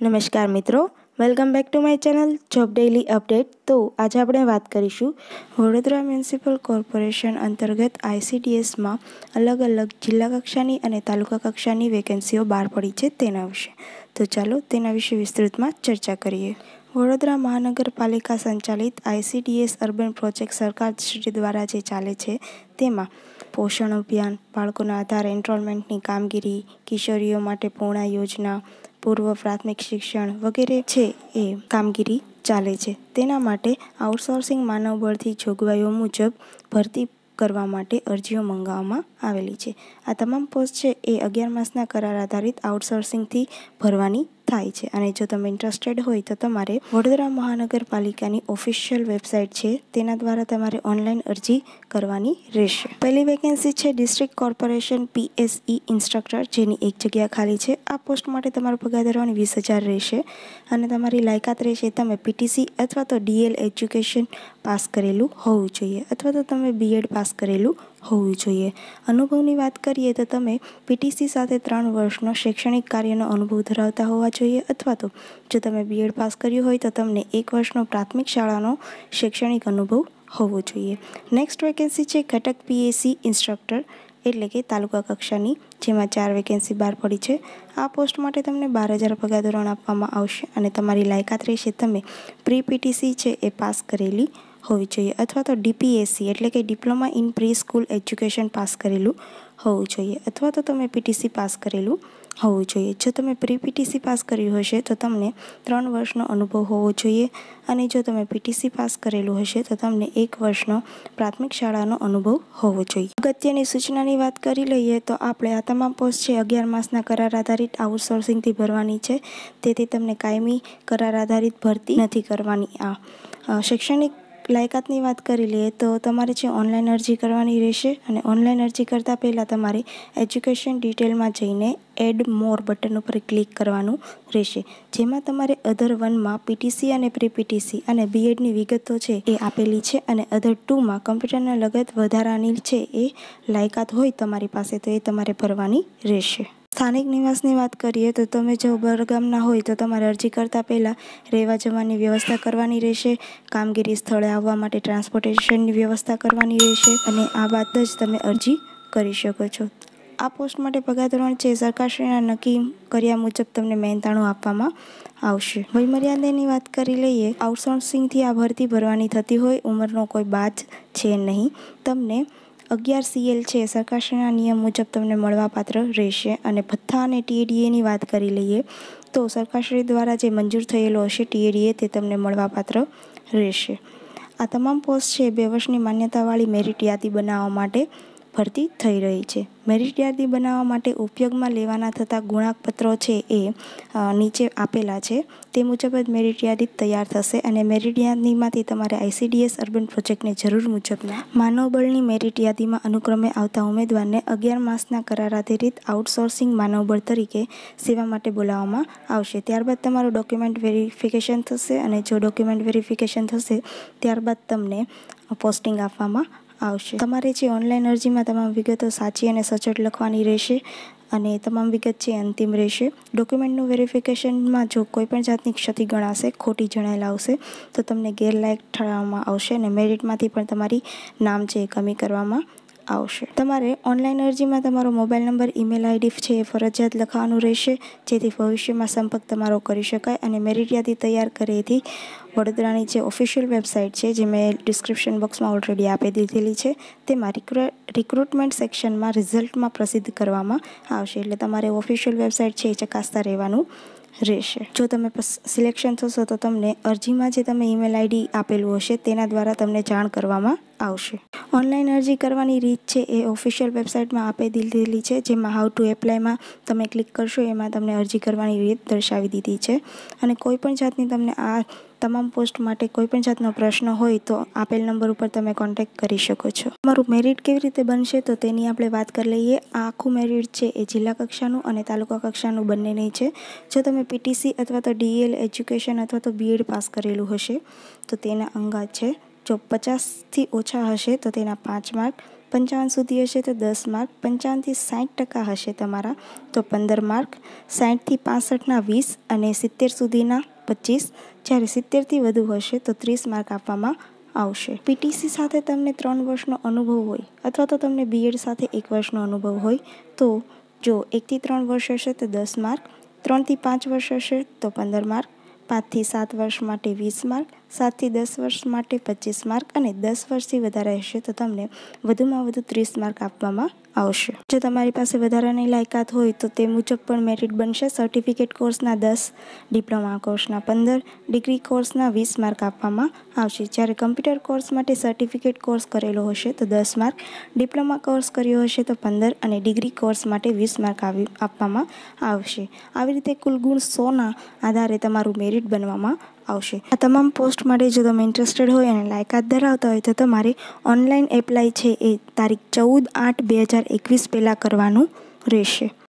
નમસ્કાર મિત્રો, welcome back to my channel job daily update. તો આજે આપણે વાત કરીશું વડોદરા મ્યુનિસિપલ કોર્પોરેશન અંતર્ગત ICDSમાં અલગ અલગ જિલ્લા કક્ષાની અને તાલુકા કક્ષાની વેકેન્સીઓ બહાર પડી છે તેના વિશે। તો ચાલો તેના વિશે વિસ્તૃતમાં ચર્ચા કરીએ। વડોદરા મહાનગરપાલિકા સંચાલિત ICDS અર્બન પ્રોજેક્ટ સરકારશ્રી દ્વારા જે ચાલે છે તેમાં પોષણ અભિયાન, બાળકોના આધાર એનરોલમેન્ટની કામગીરી, કિશોરીઓ માટે પૂર્ણ યોજના, પૂર્વ પ્રાથમિક શિક્ષણ વગેરે છે એ કામગીરી ચાલે છે। તેના માટે આઉટસોર્સિંગ માનવબળથી જોગવાઈઓ મુજબ ભરતી કરવા માટે અરજીઓ મંગાવવામાં આવેલી છે। આ તમામ પોસ્ટ છે એ 11 માસના કરાર આધારિત આઉટસોર્સિંગથી ભરવાની થાય છે અને જો તમે ઇન્ટરેસ્ટેડ હોય તો તમારે વડોદરા મહાનગરપાલિકાની ઓફિશિયલ વેબસાઇટ છે તેના દ્વારા તમારે ઓનલાઈન અરજી કરવાની રહેશે। પહેલી વેકેન્સી છે ડિસ્ટ્રિક્ટ કોર્પોરેશન PSE ઇન્સ્ટ્રક્ટર, જેની એક જગ્યા ખાલી છે। આ પોસ્ટ માટે તમારો પગાર ધોરણ 20,000 રહેશે અને તમારી લાયકાત રહેશે તમે PTC અથવા તો DL એજ્યુકેશન પાસ કરેલું હોવું જોઈએ અથવા તો તમે B.Ed પાસ કરેલું હોવું જોઈએ। અનુભવની વાત કરીએ તો તમે PTC સાથે 3 વર્ષનો શૈક્ષણિક કાર્યનો અનુભવ ધરાવતા હોવા જોઈએ અથવા તો જો તમે B.Ed પાસ કર્યું હોય તો તમને 1 વર્ષનો પ્રાથમિક શાળાનો શૈક્ષણિક અનુભવ હોવો જોઈએ। નેક્સ્ટ વેકેન્સી છે ઘટક PAC ઇન્સ્ટ્રક્ટર એટલે કે તાલુકા કક્ષાની, જેમાં 4 વેકેન્સી બહાર પડી છે। આ પોસ્ટ માટે તમને 12,000 પગાર ધોરણ આપવામાં આવશે અને તમારી લાયકાત રહેશે તમે પ્રી PTC છે એ પાસ કરેલી હોવી જોઈએ અથવા તો DPSC એટલે કે diploma in pre school education pass કરેલું હોવું જોઈએ અથવા તો તમે PTC પાસ કરેલું હોવું જોઈએ। જો તમે પ્રી PTC પાસ કર્યું હશે તો તમને 3 વર્ષનો અનુભવ હોવો જોઈએ અને જો તમે PTC પાસ કરેલું હશે તો તમને 1 વર્ષનો પ્રાથમિક શાળાનો અનુભવ હોવો જોઈએ। અગત્યની સૂચનાની વાત કરી લઈએ તો આપણે આ તમામ પોસ્ટ છે 11 માસના કરાર આધારિત આઉટસોર્સિંગથી ભરવાની છે, તેથી તમને કાયમી કરાર આધારિત ભરતી નથી કરવાની। આ શૈક્ષણિક લાયકાતની વાત કરી લઈએ તો તમારે છે ઓનલાઈન અરજી કરવાની રહેશે અને ઓનલાઈન અરજી કરતાં પહેલાં તમારે એજ્યુકેશન ડિટેલમાં જઈને એડ મોર બટન ઉપર ક્લિક કરવાનું રહેશે, જેમાં તમારે અધર 1માં PTC અને પ્રી PTC અને B.Edની વિગતો છે એ આપેલી છે અને અધર 2માં કમ્પ્યુટરના લગત વધારાની છે એ લાયકાત હોય તમારી પાસે તો એ તમારે ભરવાની રહેશે। સ્થાનિક નિવાસની વાત કરીએ તો તમે જો બહારગામના હોય તો તમારે અરજી કરતાં પહેલાં રહેવા જવાની વ્યવસ્થા કરવાની રહેશે, કામગીરી સ્થળે આવવા માટે ટ્રાન્સપોર્ટેશનની વ્યવસ્થા કરવાની રહેશે અને આ બાદ જ તમે અરજી કરી શકો છો। આ પોસ્ટ માટે પગાર ધોરણ છે સરકારશ્રીના નક્કી કર્યા મુજબ તમને 93 આપવામાં આવશે। વયમર્યાદાની વાત કરી લઈએ, આઉટસોર્સિંગથી આ ભરતી ભરવાની થતી હોય ઉંમરનો કોઈ બાદ છે નહીં। તમને 11 CL છે સરકારશ્રીના નિયમ મુજબ તમને મળવાપાત્ર રહેશે અને ભથ્થા અને TADAની વાત કરી લઈએ તો સરકારશ્રી દ્વારા જે મંજૂર થયેલો હશે TADA તે તમને મળવાપાત્ર રહેશે। આ તમામ પોસ્ટ છે 2 વર્ષની માન્યતાવાળી મેરિટ યાદી બનાવવા માટે ભરતી થઈ રહી છે। મેરિટ યાદી બનાવવા માટે ઉપયોગમાં લેવાના થતા ગુણાંકપત્રો છે એ નીચે આપેલા છે તે મુજબ જ મેરિટ યાદી તૈયાર થશે અને મેરિટ યાદીમાંથી તમારે ICDS અર્બન પ્રોજેક્ટને જરૂર મુજબના માનવબળની મેરિટ યાદીમાં અનુક્રમે આવતા ઉમેદવારને 11 માસના કરાર આધારિત આઉટસોર્સિંગ માનવબળ તરીકે સેવા માટે બોલાવવામાં આવશે। ત્યારબાદ તમારું ડોક્યુમેન્ટ વેરિફિકેશન થશે અને જો ડોક્યુમેન્ટ વેરિફિકેશન થશે ત્યારબાદ તમને પોસ્ટિંગ આપવામાં આવશે। તમારે જે ઓનલાઈન અરજીમાં તમામ વિગતો સાચી અને સચોટ લખવાની રહેશે અને તમામ વિગત છે અંતિમ રહેશે। ડોક્યુમેન્ટનું વેરિફિકેશનમાં જો કોઈપણ જાતની ક્ષતિ ગણાશે, ખોટી જણાયેલ આવશે તો તમને ગેરલાયક ઠરાવવામાં આવશે અને મેરિટમાંથી પણ તમારી નામ છે એ કમી કરવામાં આવશે। તમારે ઓનલાઈન અરજીમાં તમારો મોબાઈલ નંબર, ઈમેલ ID છે એ ફરજિયાત લખવાનું રહેશે, જેથી ભવિષ્યમાં સંપર્ક તમારો કરી શકાય અને મેરિટ યાદી તૈયાર કરેથી વડોદરાની જે ઓફિશિયલ વેબસાઇટ છે જે મેં ડિસ્ક્રિપ્શન બોક્સમાં ઓલરેડી આપી દીધેલી છે તેમાં રિક્રુટમેન્ટ સેક્શનમાં રિઝલ્ટમાં પ્રસિદ્ધ કરવામાં આવશે, એટલે તમારે ઓફિશિયલ વેબસાઇટ છે એ ચકાસતા રહેવાનું રહેશે। જો તમે સિલેક્શન થશો તો તમને અરજીમાં જે તમે ઈમેલ ID આપેલું હશે તેના દ્વારા તમને જાણ કરવામાં આવશે। ઓનલાઈન અરજી કરવાની રીત છે એ ઓફિશિયલ વેબસાઇટમાં આપી દીધેલી છે, જેમાં હાઉ ટુ એપ્લાયમાં તમે ક્લિક કરશો એમાં તમને અરજી કરવાની રીત દર્શાવી દીધી છે અને કોઈપણ જાતની તમને આ તમામ પોસ્ટ માટે કોઈપણ જાતનો પ્રશ્ન હોય તો આપેલ નંબર ઉપર તમે કોન્ટેક્ટ કરી શકો છો। તમારું મેરિટ કેવી રીતે બનશે તો તેની આપણે વાત કરી લઈએ। આ આખું મેરિટ છે એ જિલ્લા કક્ષાનું અને તાલુકા કક્ષાનું બંનેની છે। જો તમે PTC અથવા તો DL એજ્યુકેશન અથવા તો B.Ed પાસ કરેલું હશે તો તેના અંગાત છે, જો 50થી ઓછા હશે તો તેના 5 માર્ક, 55 સુધી હશે તો 10 માર્ક, 55થી 60% હશે તમારા તો 15 માર્ક, 60થી 65ના 20 અને 70 સુધીના 25, જ્યારે 70થી વધુ હશે તો 30 માર્ક આપવામાં આવશે. પીટીસી સાથે તમને 3 વર્ષનો અનુભવ હોય અથવા તો તમને બીએડ સાથે 1 વર્ષનો અનુભવ હોય તો જો 1થી 3 વર્ષ હશે તો 10 માર્ક, 3થી 5 વર્ષ હશે તો 15 માર્ક, 5થી 7 વર્ષ માટે 20 માર્ક, 7થી 10 વર્ષ માટે 25 માર્ક અને 10 વર્ષથી વધારે હશે તો તમને વધુમાં વધુ 30 માર્ક આપવામાં આવશે. જો તમારી પાસે વધારાની લાયકાત હોય તો તે મુજબ પણ મેરિટ બનશે. સર્ટિફિકેટ કોર્સના 10, ડિપ્લોમા કોર્સના 15, ડિગ્રી કોર્સના 20 માર્ક આપવામાં આવશે. જ્યારે કમ્પ્યુટર કોર્સ માટે સર્ટિફિકેટ કોર્સ કરેલો હશે તો 10 માર્ક, ડિપ્લોમા કોર્સ કર્યો હશે તો 15 અને ડિગ્રી કોર્સ માટે 20 માર્ક આપવામાં આવશે. આવી રીતે કુલ ગુણ 100ના આધારે તમારું મેરિટ બનવામાં આવશે. આ તમામ પોસ્ટ માટે જો તમે ઇન્ટરેસ્ટેડ હોય અને લાયકાત ધરાવતા હોય તો તમારે ઓનલાઈન એપ્લાય છે એ તારીખ 14/8/2021 પહેલાં કરવાનું રહેશે.